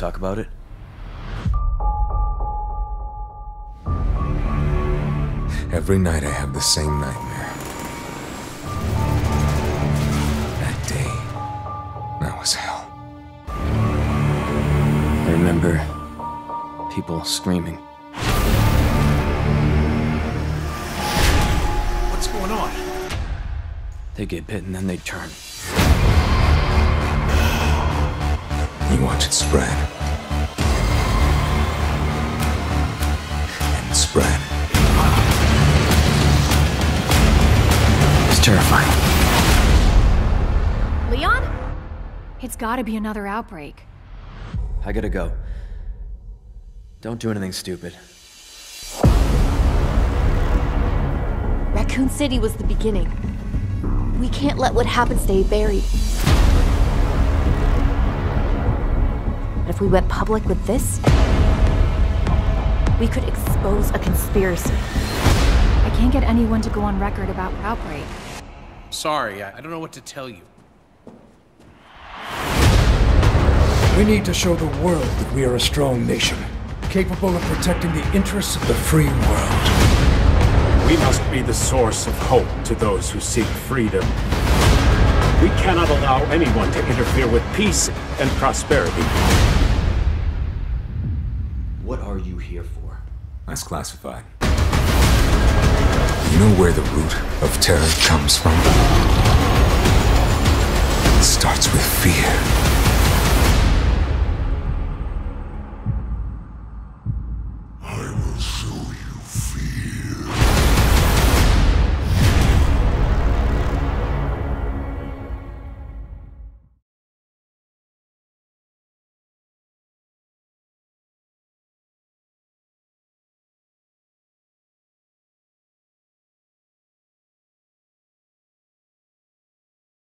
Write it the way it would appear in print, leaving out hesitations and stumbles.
talk about it? Every night I have the same nightmare. That day, that was hell. I remember people screaming. What's going on? They'd get bit and then they'd turn. You watch it spread. And spread. It's terrifying. Leon? It's gotta be another outbreak. I gotta go. Don't do anything stupid. Raccoon City was the beginning. We can't let what happened stay buried. But if we went public with this, we could expose a conspiracy. I can't get anyone to go on record about outbreak. Sorry, I don't know what to tell you. We need to show the world that we are a strong nation, capable of protecting the interests of the free world. We must be the source of hope to those who seek freedom. We cannot allow anyone to interfere with peace and prosperity. What are you here for? That's classified. You know where the root of terror comes from? It starts with fear.